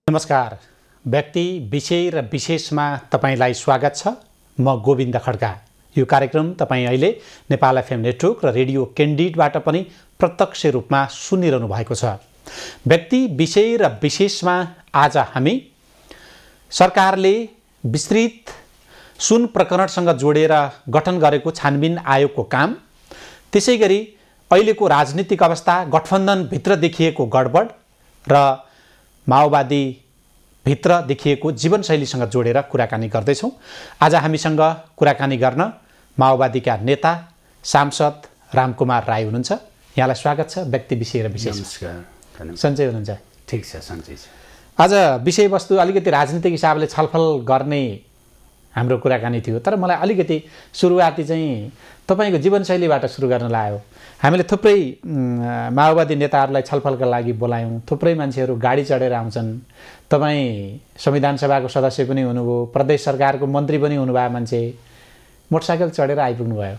नमस्कार। व्यक्ति विषय र विशेषमा तपाईलाई स्वागत छ। म गोविन्द खड्का। यो कार्यक्रम तपाईँ अहिले नेपाल एफएम नेटवर्क र रेडियो क्यान्डिडबाट पनि प्रत्यक्ष रूपमा सुनिरहनु भएको छ। व्यक्ति विषय र विशेषमा आज हामी सरकारले विस्तृत सुन प्रकरणसँग जोडेर गठन गरेको छानबिन आयोगको काम, त्यसैगरी अहिलेको राजनीतिक अवस्था, गठबन्धनभित्र देखिएको गडबड र माओवादी भित्र देखिएको जीवनशैलीसँग जोडेर कुराकानी गर्दैछौँ। आज हामीसँग कुराकानी गर्न माओवादीका नेता सांसद रामकुमार राई हुनुहुन्छ। यहाँलाई स्वागत छ व्यक्ति विषय र विशेष। नमस्कार। सन्चै हुनुहुन्छ? ठिक छ, सन्चै छ। आज विषयवस्तु अलिकति राजनीतिक हिसाबले छलफल गर्ने हाम्रो कुराकानी थियो, तर मलाई अलिकति सुरुवाती चाहिँ तपाईको जीवनशैलीबाट सुरु गर्न लाग्यो। हामीले थुप्रै माओवादी नेताहरूलाई छलफलका लागि बोलायौँ। थुप्रै मान्छेहरू गाडी चढेर आउँछन्। तपाईँ संविधान सभाको सदस्य पनि हुनुभयो, प्रदेश सरकारको मन्त्री पनि हुनुभयो, मान्छे मोटरसाइकल चढेर आइपुग्नु भयो।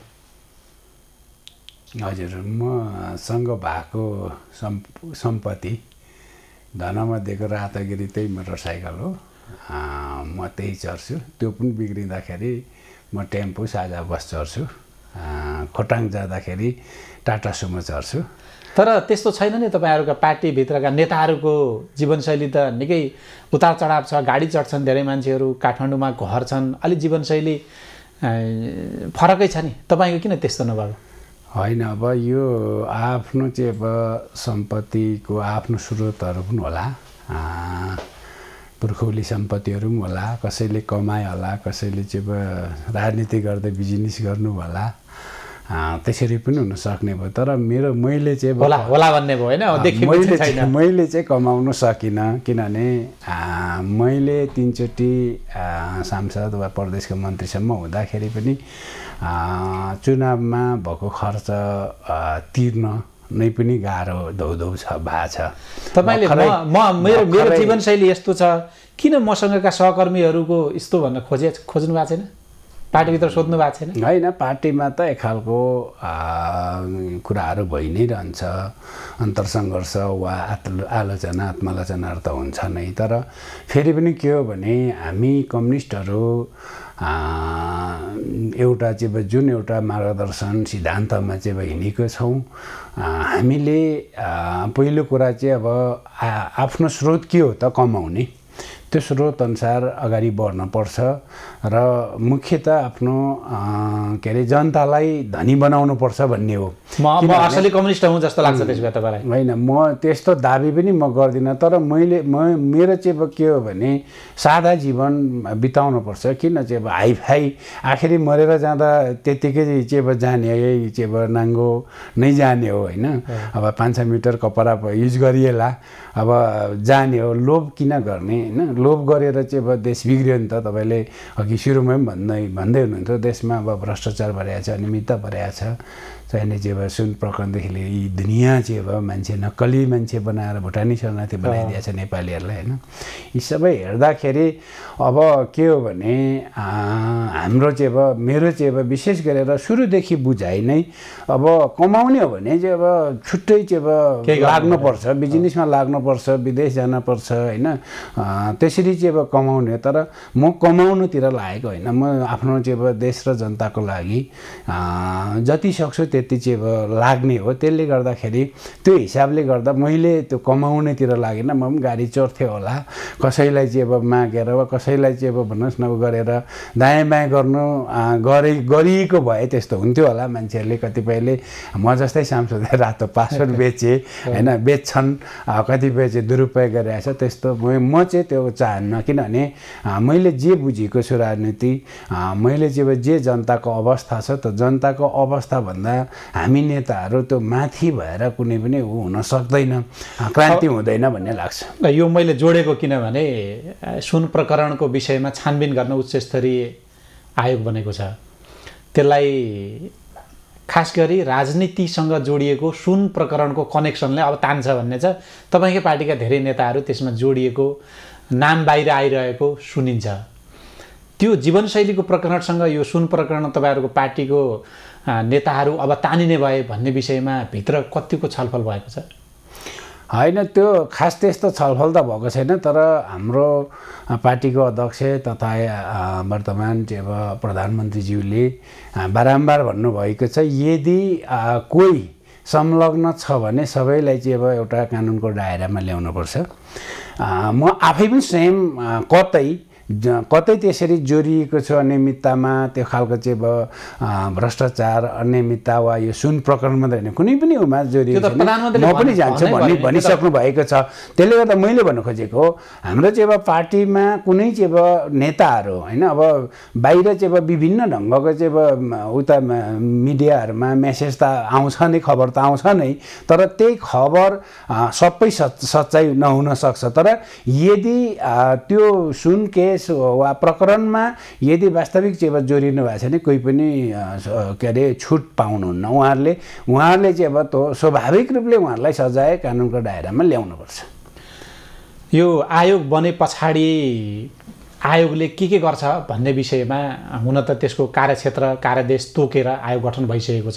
हजुर, मसँग भएको सम्पत्ति धनमध्येको रातगिरी त्यही मोटरसाइकल हो। म त्यही चढ्छु। त्यो पनि बिग्रिँदाखेरि म टेम्पो साझा बस चढ्छु। खोटाङ जाँदाखेरि टाटा सुमो चढ्छु। तर त्यस्तो छैन नि, तपाईँहरूका पार्टीभित्रका नेताहरूको जीवनशैली त निकै उतार चढाव छ। गाडी चढ्छन् धेरै मान्छेहरू, काठमाडौँमा घर छन्, अलि जीवनशैली फरकै छ नि। तपाईँको किन त्यस्तो नभएको? होइन, अब यो आफ्नो चाहिँ अब सम्पत्तिको आफ्नो स्रोतहरू पनि होला, पुर्खौली सम्पत्तिहरू पनि होला, कसैले कमाए होला, कसैले चाहिँ अब राजनीति गर्दै बिजनेस गर्नु होला, त्यसरी पनि हुन सक्ने भयो। तर मैले चाहिँ होला भन्ने भयो होइन? मैले चाहिँ कमाउन सकिनँ, किनभने मैले 3 चोटि सांसद वा प्रदेशको मन्त्रीसम्म हुँदाखेरि पनि चुनावमा भएको खर्च तिर्न नै पनि गाह्रो धौधौ भएको छ। तपाईँले मेरो जीवनशैली यस्तो छ, किन मसँगका सहकर्मीहरूको यस्तो भन्न खोज्नु भएको छैन? पार्टीभित्र सोध्नु भएको छैन? होइन, पार्टीमा त एक खालको कुराहरू भइ नै रहन्छ। अन्तरसङ्घर्ष वा आलोचना आत्मालोचनाहरू त हुन्छ नै। तर फेरि पनि के हो भने हामी कम्युनिस्टहरू एउटा चाहिँ जुन एउटा मार्गदर्शन सिद्धान्तमा चाहिँ हिँडेको छौँ। हामीले पहिलो कुरा चाहिँ अब आफ्नो स्रोत के हो त कमाउने, त्यो स्रोत अनुसार अगाडि बढ्नुपर्छ र मुख्यतः आफ्नो के अरे जनतालाई धनी बनाउनुपर्छ भन्ने हो। म असली कम्युनिस्ट हुँ जस्तो लाग्छ त्यसो भए तपाईँलाई? होइन, म त्यस्तो दाबी पनि म गर्दिनँ। तर मेरो चाहिँ अब के हो भने सादा जीवन बिताउनुपर्छ। किन चाहिँ अब हाइफाई आखिरी मरेर जाँदा त्यत्तिकै चाहिँ अब जाने, यही चाहिँ अब नाङ्गो नै जाने हो होइन? अब 500 मिटर कपडा युज गरिएला, अब जाने हो। लोभ किन गर्ने होइन? लोभ गरेर चाहिँ अब देश बिग्रियो नि त। तपाईँले अघि सुरुमा पनि भन्दै हुनुहुन्थ्यो, देशमा अब भ्रष्टाचार भइरहेको छ, अनियमितता भइरहेको छ। चाहिने चाहिँ अब सुन प्रकरणदेखि लिएर यी दुनियाँ चाहिँ अब मान्छे नक्कली मान्छे बनाएर भुटानी शरणार्थी बनाइदिएको छ नेपालीहरूलाई होइन? यी सबै हेर्दाखेरि अब के हो भने हाम्रो चाहिँ अब मेरो चाहिँ अब विशेष गरेर सुरुदेखि बुझाइ नै अब कमाउने हो भने चाहिँ अब छुट्टै चाहिँ अब लाग्नुपर्छ, बिजनेसमा लाग्नुपर्छ, विदेश जानुपर्छ होइन? त्यसरी चाहिँ अब कमाउने। तर म कमाउनुतिर लागेको होइन, म आफ्नो चाहिँ अब देश र जनताको लागि जति सक्छु त्यति चाहिँ अब लाग्ने हो। त्यसले गर्दाखेरि त्यो हिसाबले गर्दा मैले त्यो कमाउनेतिर लागेन। म पनि गाडी चढ्थेँ होला, कसैलाई चाहिँ अब मागेर वा कसैलाई चाहिँ अब भन्नुहोस् न गरेर दायाँ बायाँ गरिएको भए त्यस्तो हुन्थ्यो होला। मान्छेहरूले कतिपयले म जस्तै सांसदले रातो पासपोर्ट बेचे होइन, बेच्छन्, कतिपय चाहिँ दुरुपयोग गरिरहेछ। त्यस्तो म चाहिँ त्यो चाहन्न। किनभने मैले जे बुझेको छु राजनीति, मैले चाहिँ अब जे जनताको अवस्था छ, त जनताको अवस्थाभन्दा हामी नेताहरू त्यो माथि भएर कुनै पनि हुन सक्दैन, क्रान्ति हुँदैन भन्ने लाग्छ। यो मैले जोडेको किनभने सुन प्रकरणको विषयमा छानबिन गर्न उच्चस्तरीय आयोग बनेको छ। त्यसलाई खास गरी राजनीतिसँग जोडिएको सुन प्रकरणको कनेक्सनले अब तान्छ भन्ने छ। तपाईँकै पार्टीका धेरै नेताहरू त्यसमा जोडिएको, नाम बाहिर आइरहेको सुनिन्छ। त्यो जीवनशैलीको प्रकरणसँग यो सुन प्रकरण तपाईँहरूको पार्टीको नेताहरू अब तानिने भए भन्ने विषयमा भित्र कतिको छलफल भएको छ? होइन त्यो खास त्यस्तो छलफल त भएको छैन, तर हाम्रो पार्टीको अध्यक्ष तथा वर्तमान चाहिँ अब प्रधानमन्त्रीज्यूले बारम्बार भन्नुभएको छ, यदि कोही संलग्न छ भने सबैलाई चाहिँ अब एउटा कानुनको दायरामा ल्याउनुपर्छ। म आफै पनि स्वयं कतै त्यसरी जोडिएको छु अनियमिततामा, त्यो खालको चाहिँ अब भ्रष्टाचार अनियमितता वा यो सुन प्रकरण मात्रै होइन कुनै पनि उमा जोडिएको छैन, म पनि जान्छु भनिसक्नु भएको छ। त्यसले गर्दा मैले भन्नु खोजेको हाम्रो चाहिँ अब पार्टीमा कुनै चाहिँ अब नेताहरू होइन, अब बाहिर चाहिँ अब विभिन्न ढङ्गको चाहिँ अब उता मिडियाहरूमा मेसेज त आउँछ नै, खबर त आउँछ नै, तर त्यही खबर सबै सच्चाइ नहुन सक्छ। तर यदि त्यो सुन केस वा प्रकरणमा यदि वास्तविक चाहिँ अब जोडिनु भएको छ भने कोही पनि के अरे छुट पाउनुहुन्न। उहाँहरूले चाहिँ अब त्यो स्वाभाविक रूपले उहाँहरूलाई सजाय कानुनको दायरामा ल्याउनुपर्छ। यो आयोग बने पछाडि आयोगले के गर्छ भन्ने विषयमा हुन त त्यसको कार्यक्षेत्र कार्यदेश तोकेर आयोग गठन भइसकेको छ।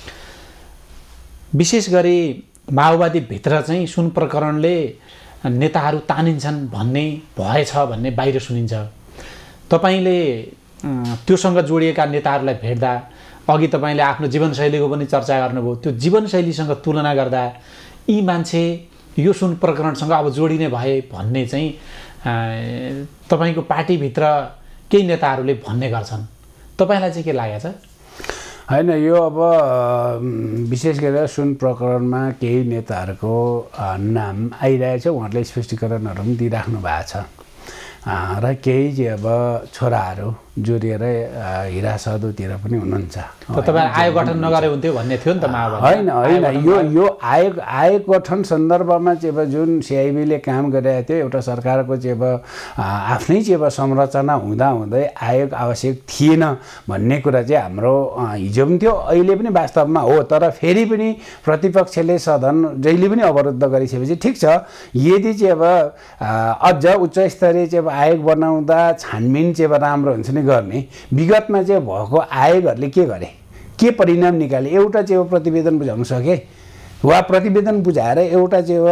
विशेष गरी माओवादीभित्र चाहिँ सुन प्रकरणले नेताहरू तानिन्छन् भन्ने भएछ भन्ने बाहिर सुनिन्छ। तपाईँले त्योसँग जोडिएका नेताहरूलाई भेट्दा अघि तपाईँले आफ्नो जीवनशैलीको पनि चर्चा गर्नुभयो, त्यो जीवनशैलीसँग तुलना गर्दा यी मान्छे यो सुन प्रकरणसँग अब जोडिने भए भन्ने चाहिँ तपाईँको पार्टीभित्र केही नेताहरूले भन्ने गर्छन्, तपाईँलाई चाहिँ के लागेको छ? होइन, यो अब विशेष गरेर सुन प्रकरणमा केही नेताहरूको नाम आइरहेछ, उहाँहरूले स्पष्टीकरणहरू पनि दिइराख्नु भएको छ र केही चाहिँ अब छोराहरू जोडिएर हिरासदतिर पनि हुनुहुन्छ। तपाईँ आयोग गठन नगरे हुन्थ्यो भन्ने थियो नि त माओवादी। होइन, यो आयोग गठन सन्दर्भमा चाहिँ अब जुन सिआइबीले काम गरिरहेको थियो, एउटा सरकारको चाहिँ अब आफ्नै चाहिँ अब संरचना हुँदाहुँदै आयोग आवश्यक थिएन भन्ने कुरा चाहिँ हाम्रो हिजो पनि थियो, अहिले पनि वास्तवमा हो। तर फेरि पनि प्रतिपक्षले सदन जहिले पनि अवरुद्ध गरिसकेपछि ठिक छ, यदि चाहिँ अब अझ उच्च स्तरीय चाहिँ अब आयोग बनाउँदा छानबिन चाहिँ अब राम्रो हुन्छ नि गर्ने। विगतमा चाहिँ भएको आयोगहरूले के गरे, के परिणाम निकाले? एउटा चाहिँ प्रतिवेदन बुझाउन सके वा प्रतिवेदन बुझाएर एउटा चाहिँ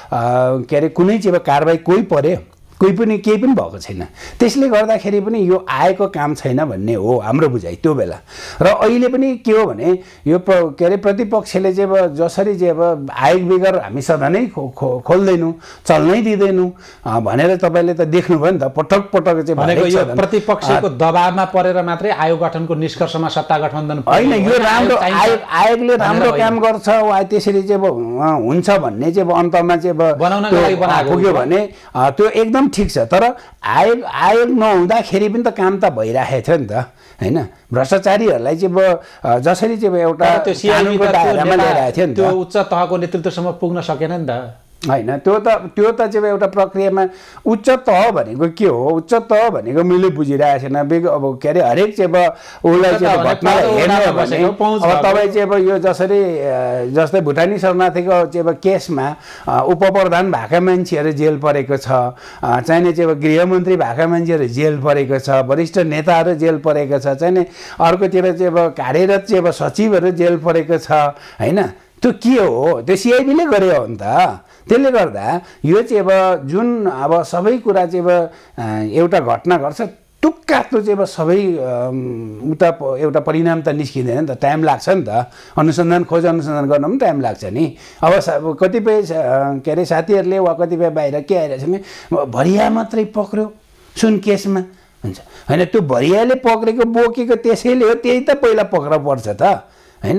के अरे कुनै चाहिँ कारबाही कोही पर्यो? केही पनि भएको छैन। त्यसले गर्दाखेरि पनि यो आएको काम छैन भन्ने हो हाम्रो बुझाइ त्यो बेला। र अहिले पनि के हो भने यो के अरे प्रतिपक्षले चाहिँ अब जसरी चाहिँ अब आयोग बेगर हामी सदनै खोल्दैनौँ, चल्नै दिँदैनौँ भनेर तपाईँले त देख्नुभयो नि त, पटक पटक चाहिँ भनेको यो प्रतिपक्षको दबावमा परेर मात्रै आयोग गठनको निष्कर्षमा सत्ता गठबन्धन होइन। यो राम्रो आयोगले राम्रो काम गर्छ वा त्यसरी चाहिँ अब हुन्छ भन्ने चाहिँ अब अन्तमा चाहिँ अब बनाउनको लागि बनाएको पुग्यो भने त्यो एकदम ठिक छ। तर आयोग नहुँदाखेरि पनि त काम त भइरहेको थियो नि त, होइन? भ्रष्टाचारीहरूलाई चाहिँ अब जसरी चाहिँ एउटा कानुनको दायरामा ल्याइरहेको थियो नि त, त्यो उच्च तहको नेतृत्वसम्म पुग्न सकेन नि त। होइन, त्यो त चाहिँ एउटा प्रक्रियामा उच्च तह भनेको के हो? उच्च तह भनेको मैले बुझिरहेको छैन। अब के अरे हरेक चाहिँ अब उसलाई चाहिँ घटनालाई हेर्नु हो भने अब तपाईँ चाहिँ अब यो जस्तै भुटानी शरणार्थीको चाहिँ अब केसमा उपप्रधान भएका मान्छेहरू जेल परेको छ, चाहिने चाहिँ अब गृहमन्त्री भएका मान्छेहरू जेल परेको छ, वरिष्ठ नेताहरू जेल परेको छ, चाहिने अर्कोतिर चाहिँ अब कार्यरत चाहिँ अब सचिवहरू जेल परेको छ, होइन? त्यो के हो? त्यो सिआइबीले गर्यो हो नि त। त्यसले गर्दा यो चाहिँ अब जुन अब सबै कुरा चाहिँ अब एउटा घटना घट्छ टुक्का त्यो चाहिँ अब सबै उता एउटा परिणाम त निस्किँदैन नि त, टाइम लाग्छ नि त। खोज अनुसन्धान गर्न पनि टाइम लाग्छ नि। अब कतिपय के अरे साथीहरूले वा कतिपय बाहिर के आइरहेछ भने भरिया मात्रै पक्र्यो सुन केसमा हुन्छ, होइन? त्यो भरियाले पक्रेको बोकेको त्यसैले हो, त्यही त पहिला पक्रा पर्छ त, होइन?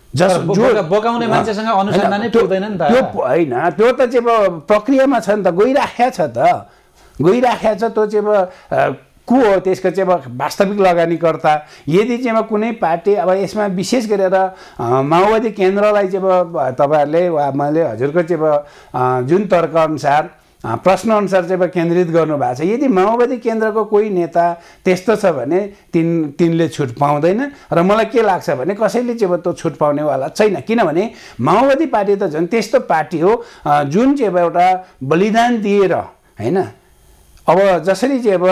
बोकाउने मान्छेसँग अनुसन्धान नै पुग्दैन नि त। त्यो होइन, त्यो त चाहिँ अब प्रक्रियामा छ नि त, गइराखेको छ त, गइराखेको छ। त्यो चाहिँ अब को हो त्यसको चाहिँ अब वास्तविक लगानीकर्ता? यदि चाहिँ अब कुनै पार्टी अब यसमा विशेष गरेर माओवादी केन्द्रलाई चाहिँ अब तपाईँहरूले वा मैले हजुरको चाहिँ अब जुन तर्कअनुसार प्रश्नअनुसार चाहिँ अब केन्द्रित गर्नुभएको छ, यदि माओवादी केन्द्रको कोही नेता त्यस्तो छ भने तिनले छुट पाउँदैन। र मलाई के लाग्छ भने कसैले चाहिँ अब त्यो छुट पाउनेवाला छैन, किनभने माओवादी पार्टी त झन् त्यस्तो पार्टी हो जुन चाहिँ अब एउटा बलिदान दिएर, होइन? अब जसरी चाहिँ अब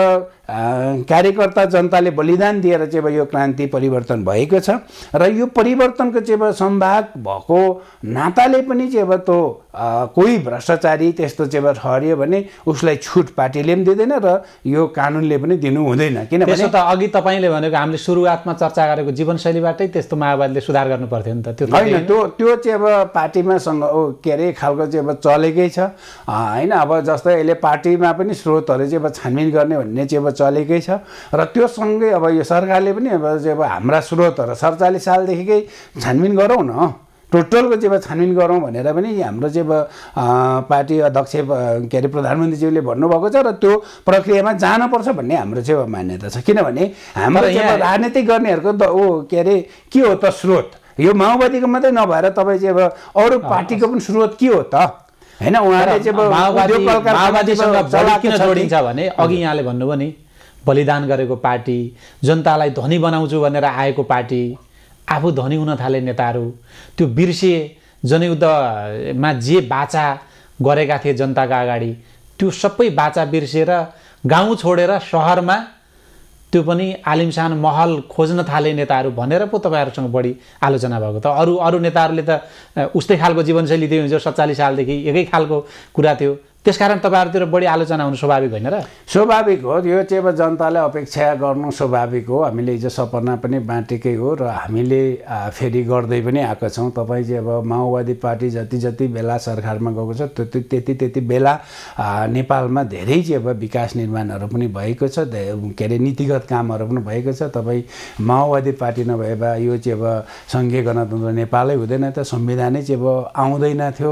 कार्यकर्ता जनताले बलिदान दिएर चाहिँ अब यो क्रान्ति परिवर्तन भएको छ र यो परिवर्तनको चाहिँ अब सम्भाग भएको नाताले पनि चाहिँ अब त्यो कोही भ्रष्टाचारी त्यस्तो चाहिँ अब ठहरियो भने उसलाई छुट पार्टीले पनि दिँदैन र यो कानुनले पनि दिनु हुँदैन। किनभने त्यसो त अघि तपाईँले भनेको हामीले सुरुवातमा चर्चा गरेको जीवनशैलीबाटै त्यस्तो माओवादीले सुधार गर्नु पर्थ्यो नि त। त्यो होइन, त्यो चाहिँ अब पार्टीमा के अरे खालको चाहिँ अब चलेकै छ होइन। अब जस्तै अहिले पार्टीमा पनि स्रोतहरू चाहिँ अब छानबिन गर्ने भन्ने चाहिँ अब चलेकै छ र त्यो सँगै अब यो सरकारले पनि अब चाहिँ अब हाम्रा स्रोतहरू 47 सालदेखिकै छानबिन गरौँ न, टोटलको चाहिँ अब छानबिन गरौँ भनेर पनि हाम्रो चाहिँ अब पार्टी अध्यक्ष के अरे प्रधानमन्त्रीज्यूले भन्नुभएको छ र त्यो प्रक्रियामा जानुपर्छ भन्ने हाम्रो चाहिँ अब मान्यता छ। किनभने हाम्रो चाहिँ राजनीति गर्नेहरूको के अरे के हो त स्रोत, यो माओवादीको मात्रै नभएर तपाईँ चाहिँ अब अरू पार्टीको पनि स्रोत के हो त होइन। उहाँले चाहिँ माओवादीसँग किन जोडिन्छ भने अघि यहाँले भन्नुभयो नि बलिदान गरेको पार्टी, जनतालाई धनी बनाउँछु भनेर आएको पार्टी, आफू धनी हुन थाले नेताहरू, त्यो बिर्सिए जनयुद्धमा जे बाचा गरेका थिए जनताका अगाडि त्यो सबै बाचा बिर्सिएर गाउँ छोडेर सहरमा त्यो पनि आलिमसान महल खोज्न थाले नेताहरू भनेर पो तपाईँहरूसँग बढी आलोचना भएको त। अरू नेताहरूले त उस्तै खालको जीवनशैली थियो जो 47 सालदेखि एकै खालको कुरा थियो, त्यसकारण तपाईँहरूतिर बढी आलोचना हुनु स्वाभाविक होइन र? स्वाभाविक हो, यो चाहिँ अब जनताले अपेक्षा गर्नु स्वाभाविक हो। हामीले हिजो सपना पनि बाँटेकै हो र हामीले फेरि गर्दै पनि आएका छौँ। तपाईँ चाहिँ अब माओवादी पार्टी जति बेला सरकारमा गएको छ त्यति बेला नेपालमा धेरै चाहिँ अब विकास निर्माणहरू पनि भएको छ, के अरे नीतिगत कामहरू पनि भएको छ। तपाईँ माओवादी पार्टी नभए भए यो चाहिँ अब सङ्घीय गणतन्त्र नेपालै हुँदैन त, संविधानै चाहिँ अब आउँदैन थियो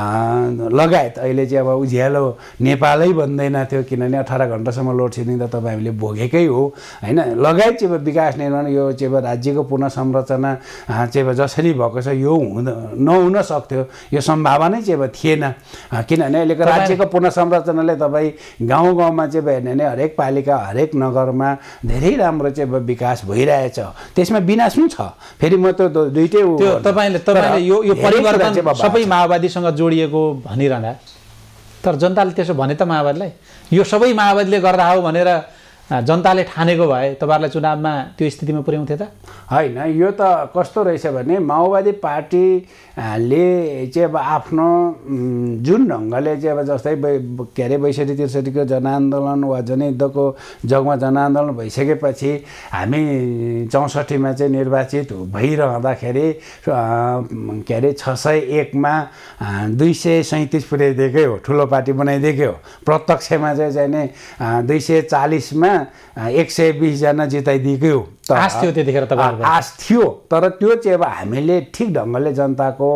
लगायत अहिले चाहिँ अब उज्यालो नेपालै बन्दैन थियो। किनभने 18 घण्टासम्म लोड सेडिङ त तपाईँ हामीले भोगेकै हो होइन। लगायत चाहिँ अब विकास निर्माण यो चाहिँ अब राज्यको पुनः संरचना चाहिँ अब जसरी भएको छ यो नहुन सक्थ्यो, यो सम्भावना चाहिँ अब थिएन। किनभने अहिलेको राज्यको पुनः संरचनाले तपाईँ गाउँ गाउँमा चाहिँ हेर्ने भने हरेक पालिका हरेक नगरमा धेरै राम्रो चाहिँ अब विकास भइरहेछ, त्यसमा विनाश पनि छ। फेरि म त दुइटै तपाईँले यो परिवर्तन सबै माओवादीसँग जोडिएको भनिरहँदा तर जनताले त्यसो भने त माओवादीलाई यो सबै माओवादीले गर्दा हो भनेर जनताले ठानेको भए तपाईँहरूलाई चुनावमा त्यो स्थितिमा पुर्याउँथे त? होइन, यो त कस्तो रहेछ भने माओवादी पार्टीले चाहिँ अब आफ्नो जुन ढङ्गले चाहिँ अब जस्तै के अरे 62-63को जनआन्दोलन वा जनयुद्धको जगमा जनआन्दोलन भइसकेपछि हामी 64मा चाहिँ निर्वाचित भइरहँदाखेरि के अरे 601मा 237 पुर्याइदिएकै हो, ठुलो पार्टी बनाइदिएकै हो। प्रत्यक्षमा चाहिँ 240मा 120 जना जिताइदिएकै हो। आश थियो त्यतिखेर तपाईहरुको? आश थियो, तर त्यो चाहिँ अब हामीले ठिक ढङ्गले जनताको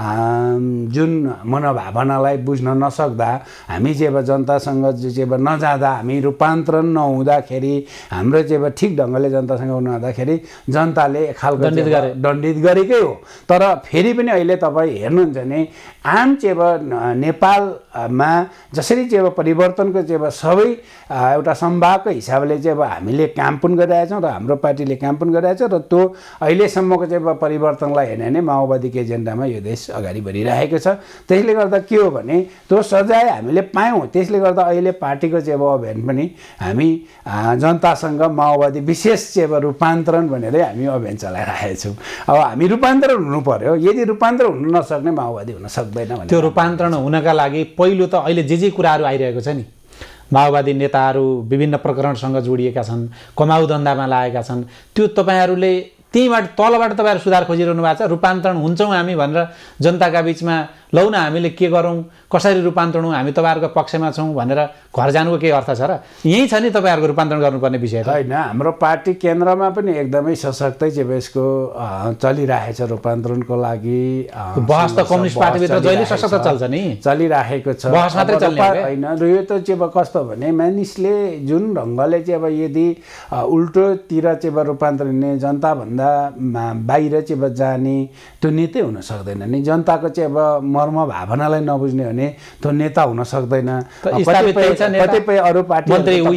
जुन मनोभावनालाई बुझ्न नसक्दा, हामी चाहिँ अब जनतासँग चाहिँ अब नजाँदा, हामी रूपान्तरण नहुँदाखेरि, हाम्रो चाहिँ अब ठिक ढङ्गले जनतासँग नहुँदाखेरि जनताले एक खालको दण्डित गरेकै हो। तर फेरि पनि अहिले तपाईँ हेर्नुहुन्छ भने आम चाहिँ अब नेपालमा जसरी चाहिँ अब परिवर्तनको चाहिँ अब सबै एउटा सम्भावको हिसाबले चाहिँ अब हामीले काम पनि गरिरहेछौँ र हाम्रो पार्टीले काम पनि गरिरहेछ र त्यो अहिलेसम्मको चाहिँ अब परिवर्तनलाई हेर्ने भने माओवादीको एजेन्डामा यो देश अगाडि बढिरहेको छ। त्यसले गर्दा के हो भने त्यो सजाय हामीले पायौँ, त्यसले गर्दा अहिले पार्टीको चाहिँ अब अभियान पनि हामी जनतासँग माओवादी विशेष चाहिँ अब रूपान्तरण भनेरै हामी अभियान चलाइरहेका छौँ। अब हामी रूपान्तरण हुनु पर्यो, यदि रूपान्तरण हुन नसक्ने माओवादी हुन सक्दैन भने त्यो रूपान्तरण हुनका लागि पहिलो त अहिले जे कुराहरू आइरहेको छ नि, माओवादी नेताहरू विभिन्न प्रकरणसँग जोडिएका छन्, कमाउ धन्दामा लागेका छन्, त्यो तपाईँहरूले त्यहीँबाट तलबाट तपाईँहरू सुधार खोजिरहनु भएको छ। रूपान्तरण हुन्छौँ हामी भनेर जनताका बिचमा लौ न हामीले के गरौँ, कसरी रूपान्तरण हौँ, हामी तपाईँहरूको पक्षमा छौँ भनेर घर जानुको केही अर्थ छ र? यही छ नि तपाईँहरूको रूपान्तरण गर्नुपर्ने विषय त होइन। हाम्रो पार्टी केन्द्रमा पनि एकदमै सशक्तै चाहिँ यसको चलिरहेछ रूपान्तरणको लागि बहस त कम्युनिस्ट पार्टीभित्र जहिले सशक्त चल्छ नि, चलिरहेको छ। बहस मात्रै चल्ने होइन, र यो त चाहिँ अब कस्तो भने मानिसले जुन ढङ्गले चाहिँ अब यदि उल्टोतिर चाहिँ अब रूपान्तरण हुने, जनताभन्दा भन्दा बाहिर चाहिँ अब जाने त्यो नेतै हुन सक्दैन नि। जनताको चाहिँ अब मर्म भावनालाई नबुझ्ने भने त्यो नेता हुन सक्दैन। कतिपय अरू पार्टी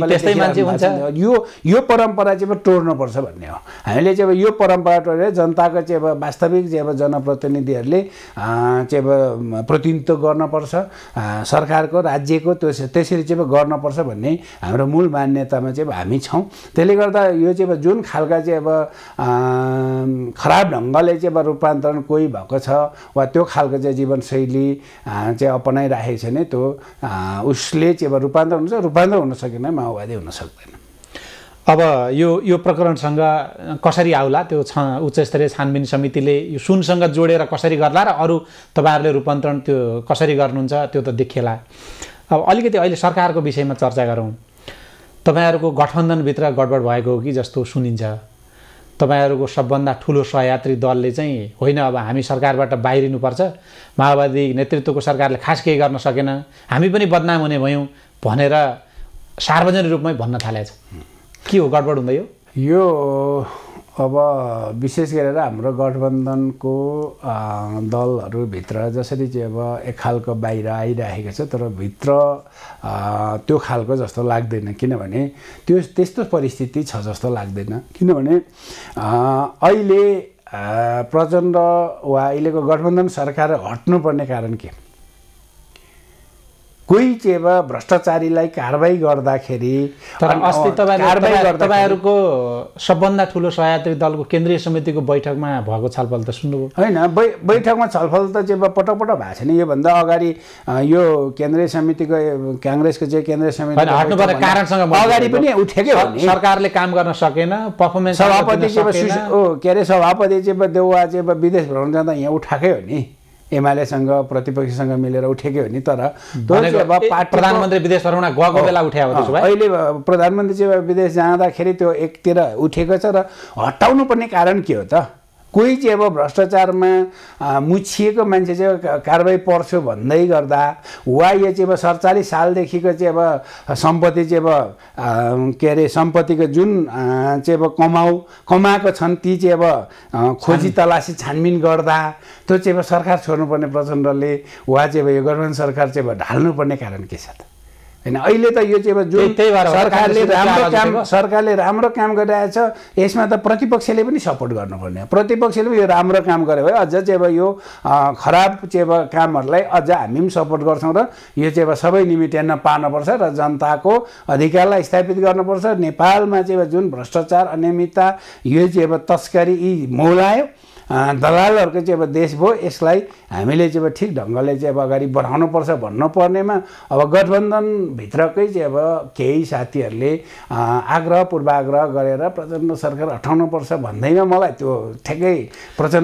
यो परम्परा चाहिँ अब तोड्नुपर्छ भन्ने हो। हामीले चाहिँ अब यो परम्परा तोडेर जनताको चाहिँ अब वास्तविक चाहिँ अब जनप्रतिनिधिहरूले चाहिँ अब प्रतिनिधित्व गर्नुपर्छ, सरकारको राज्यको त्यसरी चाहिँ अब गर्नुपर्छ भन्ने हाम्रो मूल मान्यतामा चाहिँ अब हामी छौँ। त्यसले गर्दा यो चाहिँ अब जुन खालका चाहिँ अब खराब ढङ्गले चाहिँ अब रूपान्तरण कोही भएको छ वा त्यो खालको चाहिँ जीवनशैली चाहिँ अपनाइराखेको छ भने त्यो उसले चाहिँ अब रूपान्तरण हुन सकेन, माओवादी हुन सक्दैन। अब यो प्रकरणसँग कसरी आउला त्यो उच्च स्तरीय छानबिन समितिले यो सुनसँग जोडेर कसरी गर्ला र अरू तपाईँहरूले रूपान्तरण त्यो कसरी गर्नुहुन्छ त्यो त देखिएला। अब अलिकति अहिले सरकारको विषयमा चर्चा गरौँ। तपाईँहरूको गठबन्धनभित्र गडबड भएको हो कि जस्तो सुनिन्छ। तपाईँहरूको सबभन्दा ठुलो सहयात्री दलले चाहिँ होइन अब हामी सरकारबाट बाहिरिनुपर्छ, माओवादी नेतृत्वको सरकारले खास केही गर्न सकेन, हामी पनि बदनाम हुने भयौँ भनेर सार्वजनिक रूपमै भन्न थालेछ। के हो गडबड हुँदै यो? अब विशेष गरेर हाम्रो गठबन्धनको दलहरूभित्र जसरी चाहिँ अब एक खालको बाहिर आइरहेको छ, तर भित्र त्यो खालको जस्तो लाग्दैन। किनभने त्यस्तो परिस्थिति छ जस्तो लाग्दैन। किनभने अहिले प्रचण्ड वा अहिलेको गठबन्धन सरकार हट्नुपर्ने कारण के? कोही चाहिँ अब भ्रष्टाचारीलाई कारबाही गर्दाखेरि तपाईँहरूको सबभन्दा ठुलो सहयात्री दलको केन्द्रीय समितिको बैठकमा भएको छलफल त सुन्नुभयो होइन? बैठकमा छलफल त चाहिँ अब पटक भएको छैन। योभन्दा अगाडि यो केन्द्रीय समितिको काङ्ग्रेसको चाहिँ केन्द्रीय समिति हट्नुपर्ने कारणसँग अगाडि पनि उठेकै हो नि। सरकारले काम गर्न सकेन, पर्फर्मेन्स सभापति चाहिँ देउवा चाहिँ विदेश भ्रमण जाँदा यहाँ उठाएकै हो नि, एमालेसँग प्रतिपक्षसँग मिलेर उठेकै हो नि। तर प्रधानमन्त्री विदेश भ्रमण गएको बेला उठ्या हो। त्यसो भए अहिले प्रधानमन्त्री चाहिँ विदेश जाँदाखेरि त्यो एकतिर उठेको छ र हटाउनु पर्ने कारण के हो त? कोही चाहिँ अब भ्रष्टाचारमा मुछिएको मान्छे चाहिँ कारबाही पर्छ भन्दै गर्दा वा यो चाहिँ अब 47 सालदेखिको चाहिँ अब सम्पत्ति चाहिँ अब के अरे सम्पत्तिको जुन चाहिँ अब कमाएको छन् ती चाहिँ अब खोजी तलासी छानबिन गर्दा त्यो चाहिँ अब सरकार छोड्नुपर्ने प्रचण्डले वा चाहिँ अब यो गठबन्धन सरकार चाहिँ अब ढाल्नुपर्ने कारण के छ त? होइन, अहिले त यो चाहिँ अब जुन सरकारले राम्रो काम गरिरहेछ यसमा त प्रतिपक्षले पनि सपोर्ट गर्नुपर्ने। प्रतिपक्षले पनि यो राम्रो काम गर्यो भए अझ चाहिँ अब यो खराब चाहिँ अब कामहरूलाई अझ हामी पनि सपोर्ट गर्छौँ र यो चाहिँ अब सबै निमिट्याउन पार्नुपर्छ र जनताको अधिकारलाई स्थापित गर्नुपर्छ। नेपालमा चाहिँ अब जुन भ्रष्टाचार अनियमितता यो चाहिँ अब तस्करी यी मौलायो दलालहरूको चाहिँ अब देश भयो, यसलाई हामीले चाहिँ अब ठिक ढङ्गले चाहिँ अब अगाडि बढाउनुपर्छ भन्नुपर्नेमा अब गठबन्धनभित्रकै चाहिँ अब केही साथीहरूले आग्रह पूर्वाग्रह गरेर प्रचण्ड सरकार हटाउनुपर्छ भन्दैमा मलाई त्यो ठ्याक्कै प्रचण्ड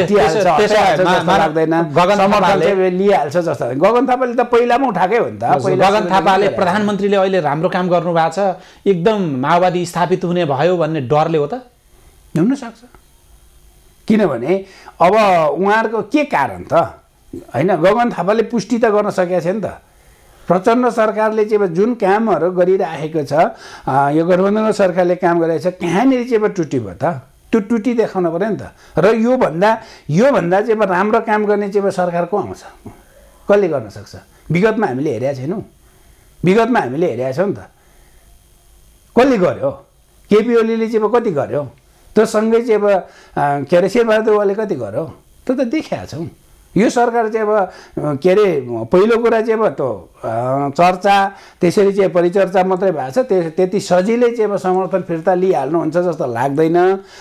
लाग्दैन, लिइहाल्छ जस्तो। गगन थापाले त पहिलामा उठाएकै हो नि त। गगन थापाले प्रधानमन्त्रीले अहिले राम्रो काम गर्नुभएको छ, एकदम माओवादी स्थापित हुने भयो भन्ने डरले हो त? हुनसक्छ। किनभने अब उहाँहरूको के कारण त? होइन, गगन थापाले पुष्टि त गर्न सकेको छ नि त। प्रचण्ड सरकारले चाहिँ अब जुन कामहरू गरिरहेको छ, यो गठबन्धन सरकारले काम गरिरहेको छ, कहाँनिर चाहिँ अब टुटी भयो त? त्यो टुटी देखाउनु पऱ्यो नि त। र योभन्दा चाहिँ अब राम्रो काम गर्ने चाहिँ अब सरकार को आउँछ? कसले गर्न सक्छ? विगतमा हामीले हेरेका छैनौँ? विगतमा हामीले हेरेका छौँ नि त। कसले गर्यो? केपी ओलीले चाहिँ अब कति गर्यो? त्यो सँगै चाहिँ अब के अरे शेरबहादुर देउवाले कति गर्यो? त्यो त देखेका छौँ। यो सरकार चाहिँ अब के अरे पहिलो कुरा चाहिँ अब त्यो चर्चा त्यसरी चाहिँ परिचर्चा मात्रै भएको छ, त्यति सजिलै चाहिँ अब समर्थन फिर्ता लिइहाल्नुहुन्छ जस्तो लाग्दैन।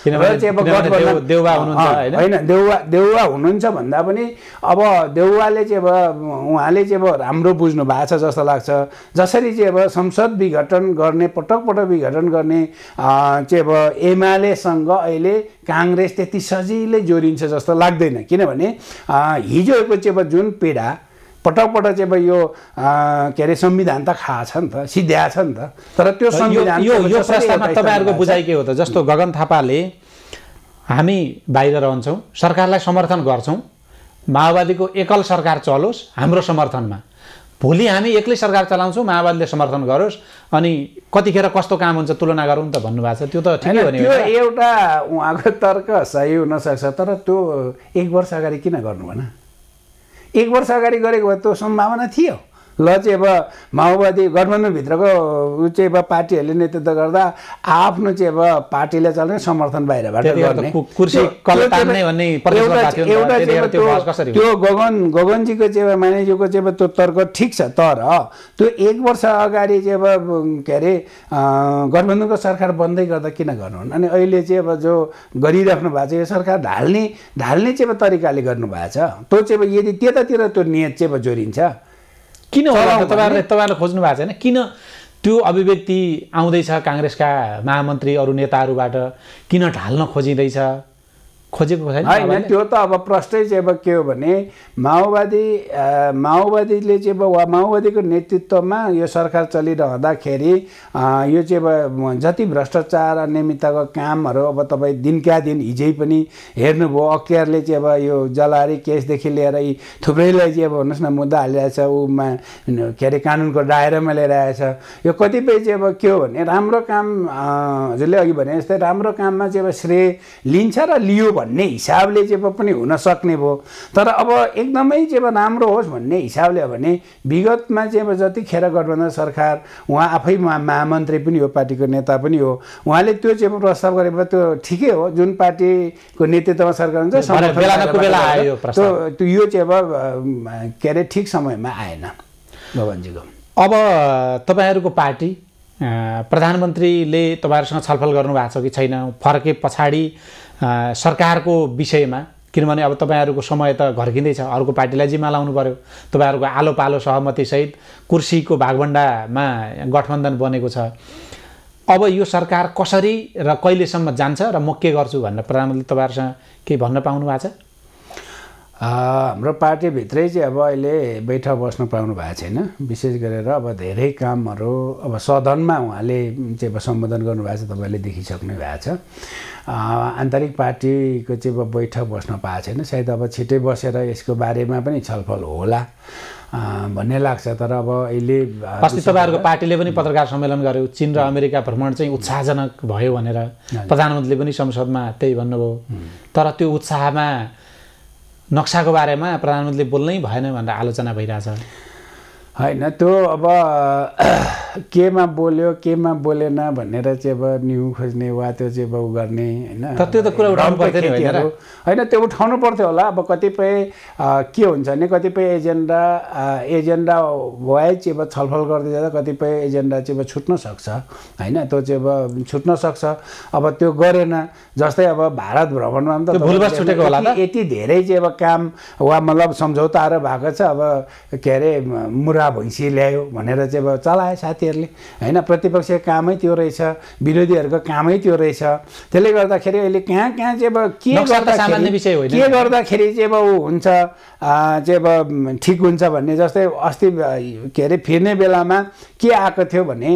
होइन, देउवा हुनुहुन्छ भन्दा पनि अब देउवाले चाहिँ अब उहाँले चाहिँ अब राम्रो बुझ्नु भएको छ जस्तो लाग्छ। जसरी चाहिँ अब संसद विघटन गर्ने पटक विघटन गर्ने चाहिँ अब एमालेसँग अहिले काङ्ग्रेस त्यति सजिलै जोडिन्छ जस्तो लाग्दैन। किनभने हिजोको चाहिँ अब जुन पीडा पटक चाहिँ अब यो के अरे संविधान त खाएको छ नि त, सिद्ध्या छ नि त। तर त्यो संविधान यो प्रस्तावमा तपाईँहरूको बुझाइ के हो त? जस्तो गगन थापाले हामी बाहिर रहन्छौँ, सरकारलाई समर्थन गर्छौँ, माओवादीको एकल सरकार चलोस् हाम्रो समर्थनमा, भोलि हामी एक्लै सरकार चलाउँछौँ माओवादीले समर्थन गरोस् अनि कतिखेर कस्तो काम हुन्छ तुलना गरौँ त भन्नुभएको छ त्यो त ठिकै हो नि त्यो एउटा उहाँको तर्क सही हुनसक्छ तर त्यो 1 वर्ष अगाडि किन गर्नु भन 1 वर्ष अगाडि गरेको भए त्यो सम्भावना थियो ल चाहिँ अब माओवादी गठबन्धनभित्रको चाहिँ अब पार्टीहरूले नेतृत्व गर्दा आफ्नो चाहिँ अब पार्टीले चल्ने समर्थन बाहिरबाट गर्ने त्यो गगनजीको चाहिँ मानिसको चाहिँ त्यो तर्क ठिक छ तर त्यो 1 वर्ष अगाडि चाहिँ अब के अरे गठबन्धनको सरकार बन्दै गर्दा किन गर्नु अनि अहिले चाहिँ अब जो गरिराख्नु भएको छ यो सरकार ढाल्ने चाहिँ अब तरिकाले गर्नुभएको छ त्यो चाहिँ अब यदि त्यतातिर त्यो नियत चाहिँ अब जोडिन्छ किन होला तपाईहरुले खोज्नु भएको छैन किन त्यो अभिव्यक्ति आउँदैछ कांग्रेसका महामन्त्री अरु नेताहरूबाट किन ढाल्न खोजिँदैछ खोजेको छैन हैन त्यो त अब प्रश्नै चाहिँ अब के हो भने माओवादीले चाहिँ अब माओवादीको नेतृत्वमा यो सरकार चलिरहँदाखेरि यो चाहिँ अब जति भ्रष्टाचार अनियमितताको कामहरू अब तपाईँ दिनका दिन हिजै पनि हेर्नुभयो अख्तियारले चाहिँ अब यो जलारी केसदेखि लिएर यी थुप्रैलाई चाहिँ अब भन्नुहोस् न मुद्दा हालिरहेछ उमा के अरे कानुनको दायरामा ल्याइरहेछ यो कतिपय चाहिँ अब के हो भने राम्रो काम हजुरले अघि भने जस्तै राम्रो काममा चाहिँ अब श्रेय लिन्छ र लियो भन्ने हिसाबले चाहिँ पनि हुन सक्ने भयो तर अब एकदमै चाहिँ अब राम्रो होस् भन्ने हिसाबले हो भने विगतमा चाहिँ अब जतिखेर गठबन्धन सरकार उहाँ आफै महामन्त्री पनि हो पार्टीको नेता पनि हो उहाँले त्यो चाहिँ प्रस्ताव गरेको त्यो ठिकै हो जुन पार्टीको नेतृत्वमा सरकार हुन्छ यो चाहिँ अब के अरे ठिक समयमा आएन गगनजीको अब तपाईहरुको पार्टी प्रधानमन्त्रीले तपाईहरुसँग छलफल गर्नु भएको छ कि छैन फरके पछाडी सरकारको विषयमा किनभने अब तपाईहरुको समय त घर्किँदैछ अर्को पार्टीलाई जिम्मा लाउनु पर्यो तपाईहरुको आलो पालो सहमति सहित कुर्सीको भागभण्डामा गठबन्धन बनेको छ अब यो सरकार कसरी र कहिलेसम्म जान्छ र म के गर्छु भनेर प्रधानमन्त्री तपाईहरुसँग के भन्न पाउनु भएको छ हाम्रो पार्टीभित्रै चाहिँ अब अहिले बैठक बस्न पाउनु भएको छैन विशेष गरेर अब धेरै कामहरू अब सदनमा उहाँले चाहिँ अब सम्बोधन गर्नुभएको छ तपाईँले देखिसक्नु भएको छ आन्तरिक पार्टीको चाहिँ अब बैठक बस्न पाएको छैन सायद अब छिटै बसेर यसको बारेमा पनि छलफल होला भन्ने लाग्छ तर अब अहिले अस्ति तपाईहरुको पार्टीले पनि पत्रकार सम्मेलन गर्यो चीन र अमेरिका भ्रमण चाहिँ उत्साहजनक भयो भनेर प्रधानमन्त्रीले पनि संसदमा त्यही भन्नुभयो तर त्यो उत्साहमा नक्साको बारेमा प्रधानमन्त्रीले बोल्नै भएन भनेर आलोचना भइरहेछ हैन त्यो अब केमा बोल्यो केमा बोलेन भनेर चाहिँ अब न्यु खोज्ने वा त्यो चाहिँ अब गर्ने हैन तर त्यो त कुरा उठाउनु पर्थ्यो नि हैन त्यो उठाउनु पर्थ्यो होला अब कतिपय के हुन्छ भने कतिपय एजेन्डा भए चाहिँ अब छलफल गर्दै जाँदा कतिपय एजेन्डा चाहिँ अब छुट्न सक्छ हैन त्यो चाहिँ अब छुट्न सक्छ अब त्यो गरेन जस्तै अब भारत भ्रमणमा त भुलबस छुटेको होला त यति धेरै चाहिँ अब काम वा मतलब सम्झौताहरू भएको छ अब के अरे मुरा भैँसी ल्यायो भनेर चाहिँ अब चलाए साथीहरूले हैन प्रतिपक्षको कामै त्यो रहेछ विरोधीहरूको कामै त्यो रहेछ त्यसले गर्दाखेरि अहिले कहाँ चाहिँ अब के गर्दाखेरि चाहिँ अब ऊ हुन्छ चाहिँ अब ठिक हुन्छ भन्ने जस्तै अस्ति के अरे फिर्ने बेलामा के आएको थियो भने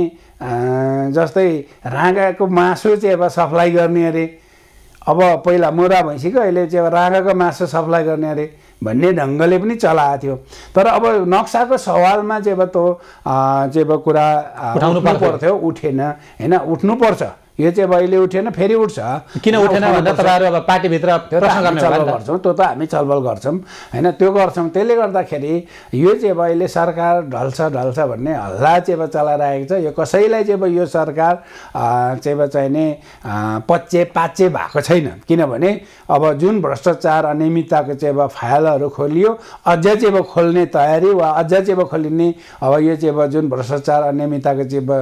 जस्तै राँगाको मासु चाहिँ अब सप्लाई गर्ने अरे अब पहिला मुरा भैँसीको अहिले चाहिँ अब राँगाको मासु सप्लाई गर्ने अरे भन्ने ढङ्गले पनि चलाएको थियो तर अब नक्साको सवालमा चाहिँ अब त्यो चाहिँ अब कुरा उठाउनु पर्थ्यो उठेन हैन उठ्नुपर्छ यो चाहिँ अब अहिले उठेन फेरि उठ्छ किन उठेन भन्दा तपाईहरु अब पार्टीभित्र प्रश्न गर्ने गर्छौं त्यो त हामी छलफल गर्छौं हैन त्यो गर्छौं त्यसले गर्दाखेरि यो चाहिँ अब अहिले सरकार ढल्छ भन्ने हल्ला चाहिँ अब चलाइरहेको छ यो कसैलाई चाहिँ अब यो सरकार चाहिँ अब चाहिने पच्चे पाच्चे भएको छैन किनभने अब जुन भ्रष्टाचार अनियमितताको चाहिँ अब फाइलहरू खोलियो अझ चाहिँ अब खोल्ने तयारी वा अझ चाहिँ अब खोलिने अब यो चाहिँ अब जुन भ्रष्टाचार अनियमितताको चाहिँ अब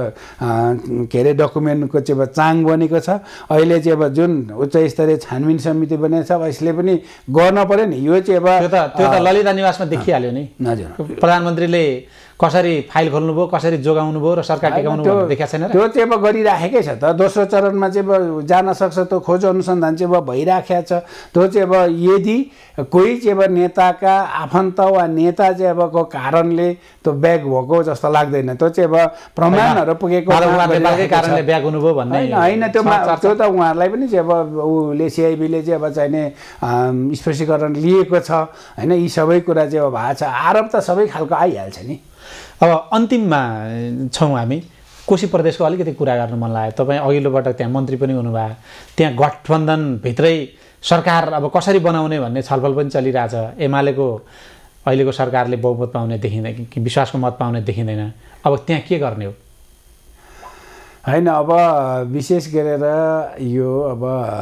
के अरे डकुमेन्टको चाहिँ अब चाङ बनेको छ अहिले चाहिँ अब जुन उच्च स्तरीय छानबिन समिति बनेको छ अब यसले पनि गर्न पर्यो नि यो चाहिँ अब त्यो त ललिता निवासमा देखिहाल्यो नि हजुर प्रधानमन्त्रीले कसरी फाइल खोल्नुभयो कसरी जोगाउनु भयो र सरकार टेकाउनु भयो देखाएको छैन त्यो चाहिँ अब गरिराखेकै छ त दोस्रो चरणमा चाहिँ अब जान सक्छ त्यो खोज अनुसन्धान चाहिँ अब भइराखेको छ त्यो चाहिँ अब यदि कोही चाहिँ अब नेताका आफन्त वा नेता चाहिँ अब को कारणले त्यो ब्याग भएको जस्तो लाग्दैन त्यो चाहिँ अब प्रमाणहरू पुगेको कारणले ब्याग हुनुभयो भन्ने हैन त्यो त उहाँहरूलाई पनि चाहिँ अब उले सिआइबीले चाहिँ अब चाहिने स्पष्टीकरण लिएको छ हैन यी सबै कुरा चाहिँ अब भएको छ आरोप त सबै खालको आइहाल्छ नि अब अन्तिममा छौँ हामी। कोशी प्रदेशको अलिकति कुरा गर्न मन लाग्यो। तपाईँ अघिल्लो पटक त्यहाँ मन्त्री पनि हुनुभयो। त्यहाँ गठबन्धनभित्रै सरकार अब कसरी बनाउने भन्ने छलफल पनि चलिरहेछ। एमालेको अहिलेको सरकारले बहुमत पाउने देखिँदैन कि विश्वासको मत पाउने देखिँदैन। अब त्यहाँ के गर्ने हो? होइन, अब विशेष गरेर यो अब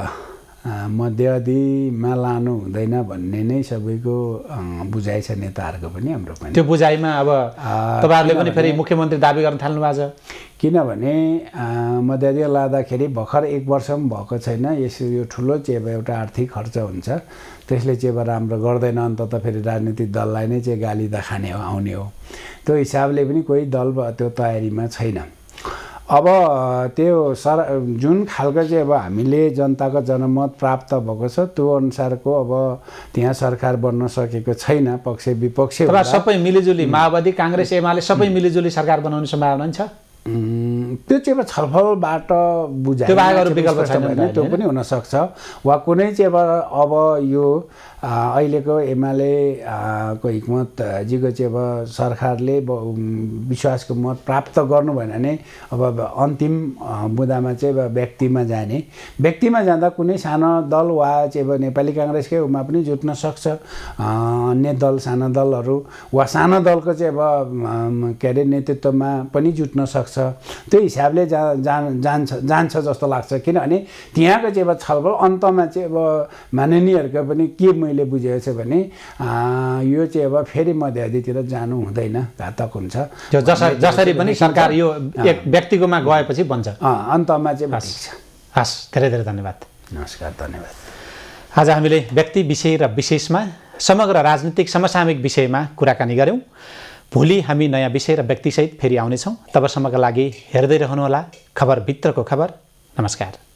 मध्यावधिमा लानु हुँदैन भन्ने नै सबैको बुझाइ छ, नेताहरूको पनि हाम्रो पनि। त्यो बुझाइमा अब तपाईँहरूले पनि फेरि मुख्यमन्त्री दाबी गर्न थाल्नु भएको छ। किनभने मध्यावधि लाँदाखेरि भर्खर 1 वर्ष पनि भएको छैन। यसो यो ठुलो चाहिँ एउटा आर्थिक खर्च हुन्छ, त्यसले चाहिँ राम्रो गर्दैन। अन्तत फेरि राजनीतिक दललाई नै चाहिँ गाली त खाने हो, आउने हो। त्यो हिसाबले पनि कोही दल त्यो तयारीमा छैन। अब त्यो जुन खालको चाहिँ अब हामीले जनताको जनमत प्राप्त भएको छ त्यो अनुसारको अब त्यहाँ सरकार बन्न सकेको छैन। पक्ष विपक्ष सबै मिलिजुली माओवादी, काङ्ग्रेस, एमाले सबै मिलिजुली सरकार बनाउने सम्भावना छ। त्यो चाहिँ अब छलफलबाट बुझाइ त्यो पनि हुनसक्छ। वा कुनै चाहिँ अब यो अहिलेको एमाले को हिक्मतजीको चाहिँ अब सरकारले विश्वासको मत प्राप्त गर्नु भएन भने अब अन्तिम बुँदामा चाहिँ अब व्यक्तिमा जाने। व्यक्तिमा जाँदा कुनै सानो दल वा चाहिँ अब नेपाली काङ्ग्रेसकै उमा पनि जुट्न सक्छ। अन्य दल, साना दलहरू वा सानो दलको चाहिँ अब के अरे नेतृत्वमा पनि जुट्न सक्छ। त्यो हिसाबले जान्छ जस्तो लाग्छ। किनभने त्यहाँको चाहिँ अब छलफल अन्तमा चाहिँ अब माननीयहरूको पनि के मैले बुझेको छु भने यो चाहिँ अब फेरि मध्यावधितिर जानु हुँदैन, घातक हुन्छ। जसरी पनि सरकार यो एक व्यक्तिकोमा गएपछि बन्छ, अन्तमा चाहिँ ठिक छ। हस्, धेरै धेरै धन्यवाद। नमस्कार, धन्यवाद। आज हामीले व्यक्ति विषय र विशेषमा समग्र राजनीतिक समसामयिक विषयमा कुराकानी गऱ्यौँ। भोलि हामी नयाँ विषय र व्यक्तिसहित फेरि आउनेछौँ। तबसम्मका लागि हेर्दै रहनुहोला खबर भित्रको खबर। नमस्कार।